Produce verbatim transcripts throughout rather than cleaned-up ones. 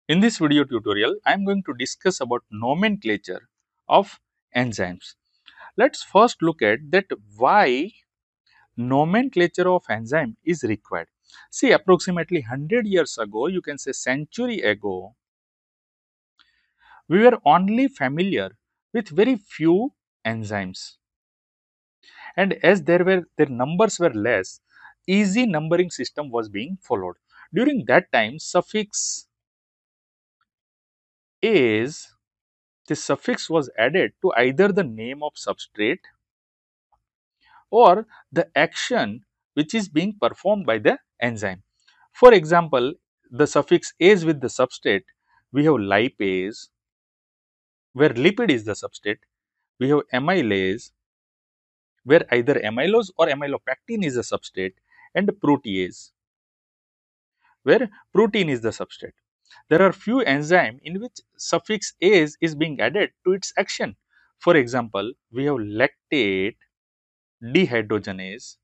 In this video tutorial, I am going to discuss about nomenclature of enzymes. Let's first look at that why nomenclature of enzyme is required. See, approximately one hundred years ago, you can say century ago, we were only familiar with very few enzymes. And as there were their numbers were less, easy numbering system was being followed. During that time, suffix is this suffix was added to either the name of substrate or the action which is being performed by the enzyme. For example, the suffix ase with the substrate, we have lipase, where lipid is the substrate. We have amylase, where either amylose or amylopectin is the substrate, and protease, where protein is the substrate. There are few enzymes in which suffix ase is being added to its action. For example, we have lactate dehydrogenase.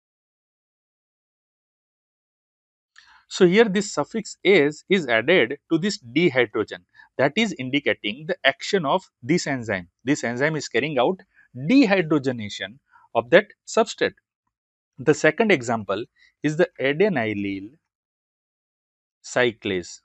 So here this suffix ase is added to this dehydrogen, that is indicating the action of this enzyme. This enzyme is carrying out dehydrogenation of that substrate. The second example is the adenylyl cyclase.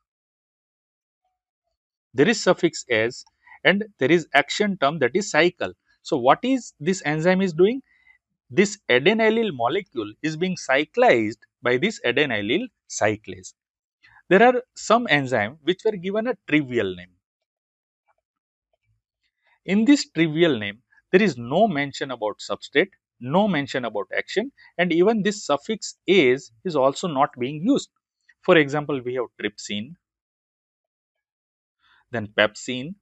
There is suffix ase and there is action term, that is cycle. So what is this enzyme is doing? This adenylyl molecule is being cyclized by this adenylyl cyclase. There are some enzymes which were given a trivial name. In this trivial name, there is no mention about substrate, no mention about action, and even this suffix ase is also not being used. For example, we have trypsin, then pepsin,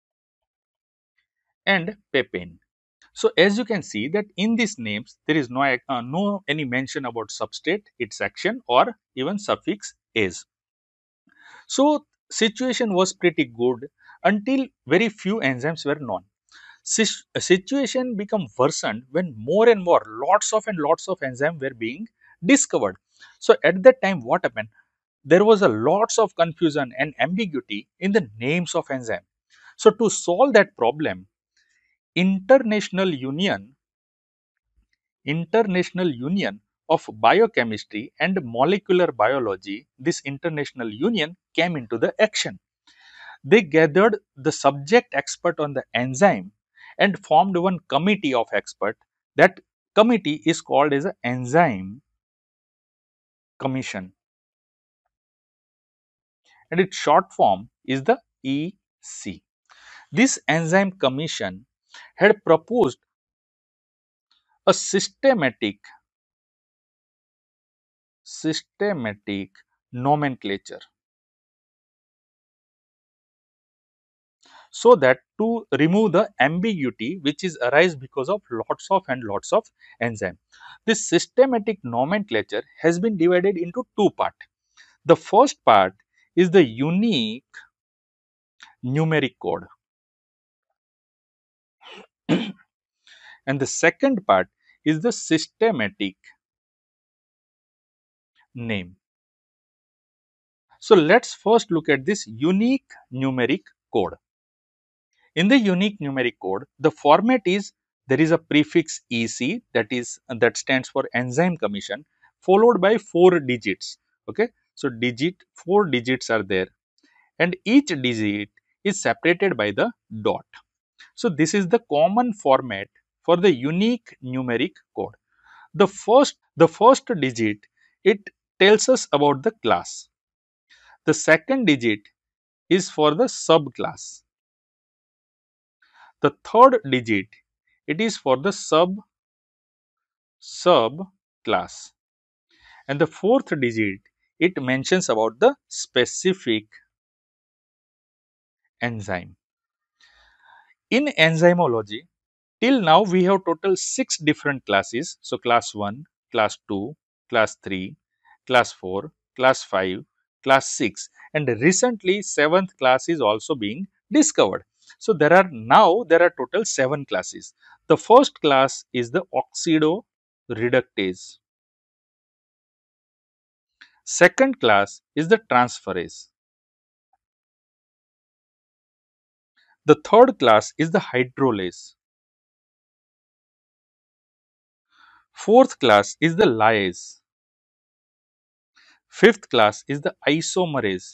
and papain. So as you can see that in these names, there is no, uh, no any mention about substrate, its action, or even suffix ase. So situation was pretty good until very few enzymes were known. Sis situation become worsened when more and more lots of and lots of enzymes were being discovered. So at that time what happened? There was a lots of confusion and ambiguity in the names of enzyme. So to solve that problem, International Union International Union of Biochemistry and Molecular Biology, this international union came into the action. They gathered the subject expert on the enzyme and formed one committee of expert. That committee is called as an enzyme commission, and its short form is the E C. This enzyme commission had proposed a systematic systematic nomenclature, so that to remove the ambiguity which is arise because of lots of and lots of enzyme. This systematic nomenclature has been divided into two parts. The first part is the unique numeric code and the second part is the systematic name. So let's first look at this unique numeric code. In the unique numeric code, the format is there is a prefix E C, that is that stands for enzyme commission, followed by four digits. Okay, so digit four digits are there, and each digit is separated by the dot. So this is the common format for the unique numeric code. The first the first digit, it tells us about the class. The second digit is for the subclass. The third digit, it is for the sub subclass, and the fourth digit, it mentions about the specific enzyme. In enzymology, till now we have total six different classes. So class one, class two, class three, class four, class five, class six, and recently seventh class is also being discovered. So there are now there are total seven classes. The first class is the oxidoreductase. Second class is the transferase. The third class is the hydrolase. Fourth class is the lyase. Fifth class is the isomerase.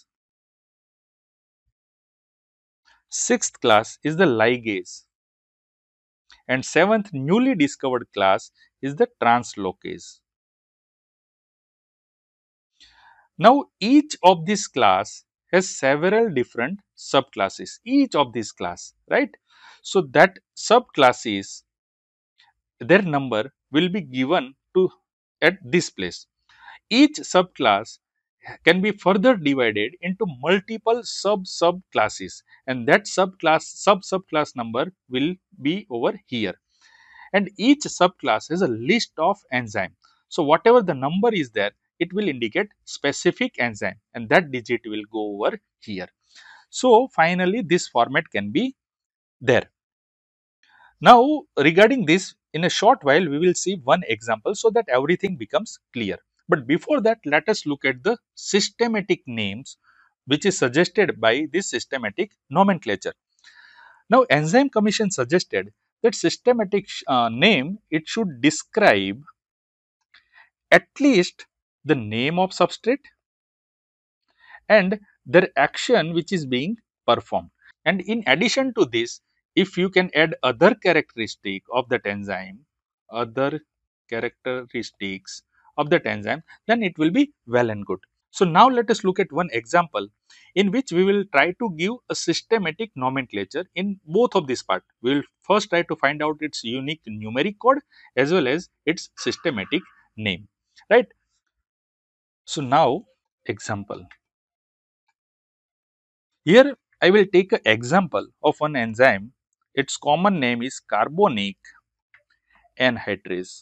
Sixth class is the ligase. And seventh newly discovered class is the translocase. Now, each of these class has several different subclasses, each of these class, right? So, that subclasses, their number will be given to at this place. Each subclass can be further divided into multiple sub subclasses, and that subclass sub subclass number will be over here. And each subclass has a list of enzyme. So, whatever the number is there, it will indicate specific enzyme, and that digit will go over here. So, finally, this format can be there. Now, regarding this, in a short while, we will see one example so that everything becomes clear. But before that, let us look at the systematic names which is suggested by this systematic nomenclature. Now, Enzyme Commission suggested that systematic uh, name, it should describe at least the name of substrate and their action which is being performed. And in addition to this, if you can add other characteristic of that enzyme, other characteristics of that enzyme, then it will be well and good. So, now let us look at one example in which we will try to give a systematic nomenclature in both of these parts. We will first try to find out its unique numeric code as well as its systematic name, right. So, now example. Here I will take an example of one enzyme. Its common name is carbonic anhydrase.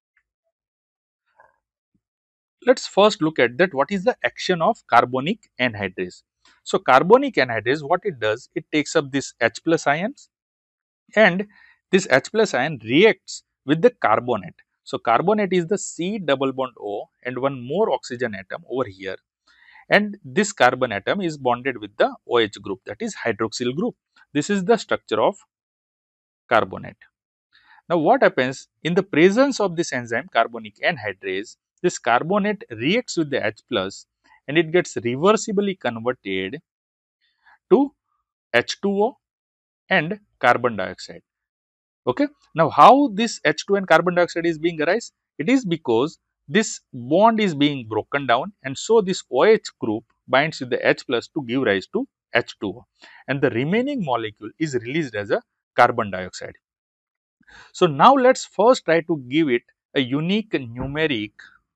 Let us first look at that what is the action of carbonic anhydrase. So, carbonic anhydrase, what it does, it takes up this H plus ions and this H plus ion reacts with the carbonate. So, carbonate is the C double bond O and one more oxygen atom over here, and this carbon atom is bonded with the OH group, that is hydroxyl group. This is the structure of carbonate. Now, what happens in the presence of this enzyme carbonic anhydrase, this carbonate reacts with the H plus and it gets reversibly converted to H two O and carbon dioxide. Okay. Now, how this H two and carbon dioxide is being arise? It is because this bond is being broken down, and so this OH group binds with the H plus to give rise to H two O, and the remaining molecule is released as a carbon dioxide. So, now let us first try to give it a unique numeric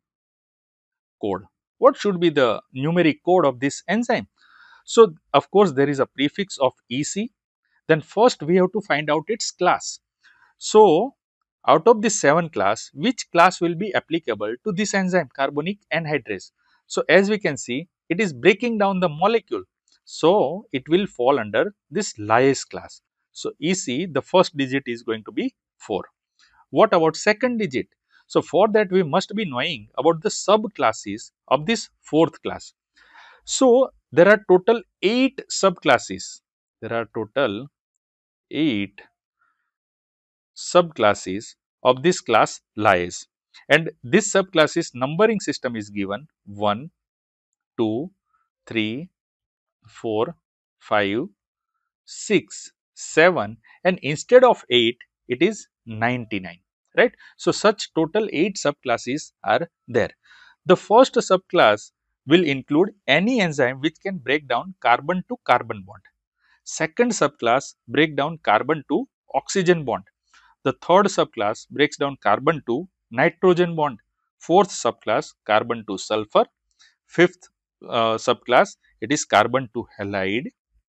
code. What should be the numeric code of this enzyme? So, of course, there is a prefix of E C. Then first we have to find out its class. So, out of this seven class, which class will be applicable to this enzyme carbonic anhydrase? So, as we can see, it is breaking down the molecule. So, it will fall under this lyase class. So, E C, the first digit is going to be four. What about second digit? So, for that we must be knowing about the subclasses of this fourth class. So, there are total eight subclasses. There are total eight subclasses of this class lyase, and this subclasses numbering system is given one, two, three, four, five, six, seven, and instead of eight it is ninety-nine, right. So, such total eight subclasses are there. The first subclass will include any enzyme which can break down carbon to carbon bond. Second subclass break down carbon to oxygen bond. The third subclass breaks down carbon to nitrogen bond. Fourth subclass carbon to sulfur. Fifth uh, subclass it is carbon to halide.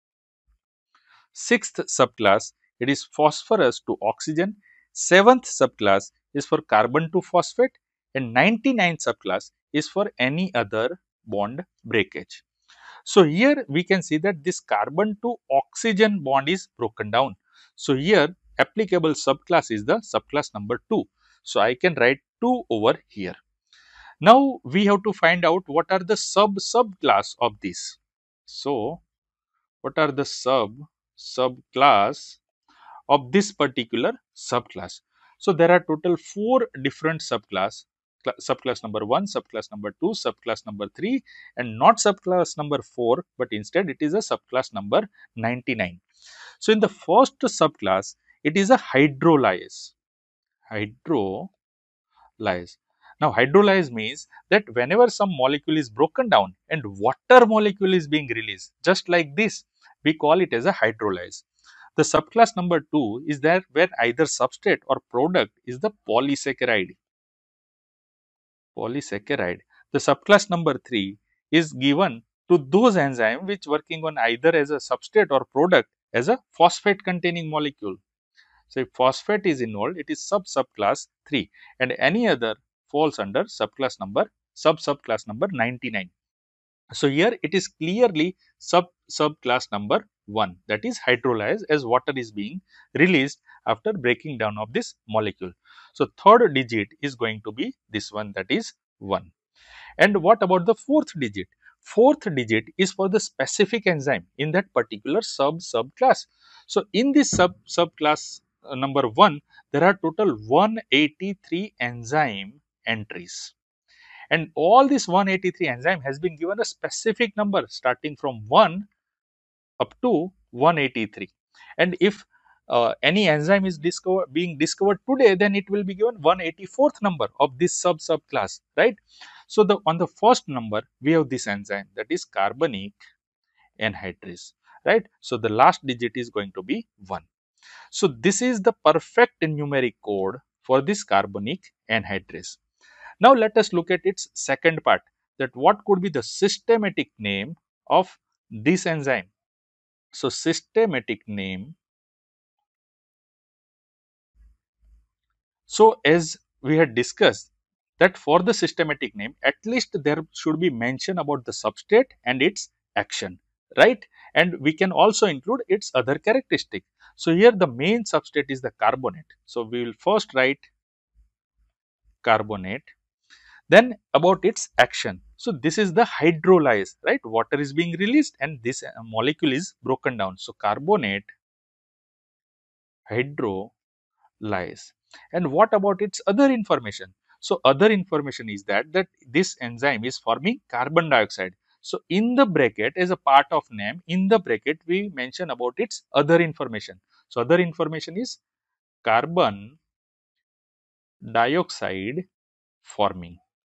Sixth subclass it is phosphorus to oxygen. Seventh subclass is for carbon to phosphate, and ninety-ninth subclass is for any other bond breakage. So, here we can see that this carbon to oxygen bond is broken down. So, here applicable subclass is the subclass number two. So, I can write two over here. Now, we have to find out what are the sub subclass of this. So, what are the sub subclass of this particular subclass. So there are total four different subclass, subclass number one, subclass number two, subclass number three, and not subclass number four, but instead it is a subclass number ninety-nine. So in the first subclass, it is a hydrolyase. Hydrolyase. Now hydrolyase means that whenever some molecule is broken down and water molecule is being released, just like this, we call it as a hydrolyase. The subclass number two is that where either substrate or product is the polysaccharide. Polysaccharide. The subclass number three is given to those enzymes which working on either as a substrate or product as a phosphate containing molecule. So if phosphate is involved, it is sub subclass three, and any other falls under subclass number sub subclass number ninety-nine. So here it is clearly sub subclass number one, that is hydrolyze, as water is being released after breaking down of this molecule. So third digit is going to be this one, that is one. And what about the fourth digit? Fourth digit is for the specific enzyme in that particular sub subclass. So in this sub subclass uh, number one, there are total one hundred eighty-three enzyme entries. And all this one hundred eighty-three enzyme has been given a specific number starting from one up to one hundred eighty-three. And if uh, any enzyme is discover, being discovered today, then it will be given one hundred eighty-fourth number of this sub subclass, right? So the on the first number we have this enzyme, that is carbonic anhydrase, right? So the last digit is going to be one. So this is the perfect numeric code for this carbonic anhydrase. Now let us look at its second part, that what could be the systematic name of this enzyme. So systematic name. So as we had discussed, that for the systematic name, at least there should be mention about the substrate and its action, right? And we can also include its other characteristic. So here the main substrate is the carbonate. So we will first write carbonate. Then about its action. So this is the hydrolyze, right? Water is being released and this molecule is broken down. So carbonate hydrolyze. And what about its other information? So other information is that that this enzyme is forming carbon dioxide. So in the bracket, as a part of name, in the bracket we mention about its other information. So other information is carbon dioxide forming.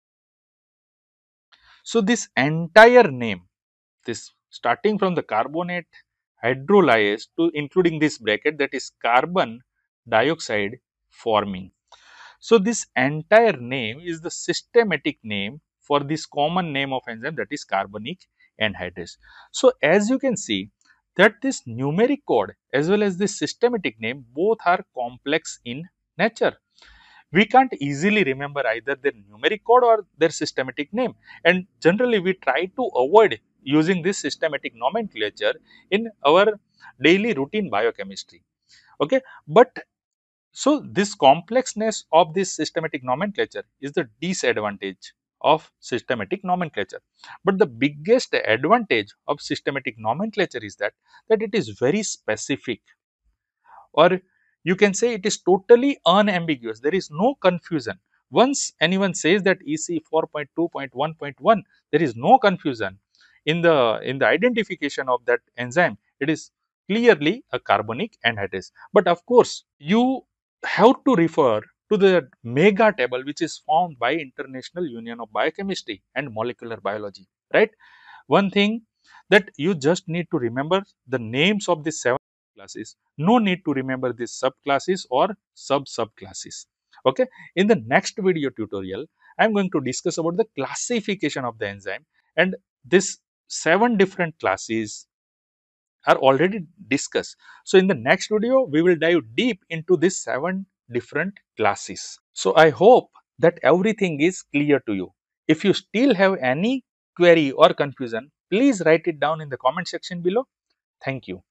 So this entire name, this starting from the carbonate hydrolyase to including this bracket, that is carbon dioxide forming. So this entire name is the systematic name for this common name of enzyme, that is carbonic anhydrase. So as you can see that this numeric code as well as this systematic name both are complex in nature. We can't easily remember either their numeric code or their systematic name, and generally we try to avoid using this systematic nomenclature in our daily routine biochemistry. Okay, but so this complexness of this systematic nomenclature is the disadvantage of systematic nomenclature. But the biggest advantage of systematic nomenclature is that that it is very specific, or you can say it is totally unambiguous. There is no confusion. Once anyone says that E C four point two point one point one, there is no confusion in the in the identification of that enzyme. It is clearly a carbonic anhydrase. But of course, you have to refer to the mega table which is formed by International Union of Biochemistry and Molecular Biology, right? One thing that you just need to remember the names of these seven classes. No need to remember these subclasses or sub subclasses. Okay. In the next video tutorial, I am going to discuss about the classification of the enzyme, and this seven different classes are already discussed. So in the next video, we will dive deep into these seven different classes. So I hope that everything is clear to you. If you still have any query or confusion, please write it down in the comment section below. Thank you.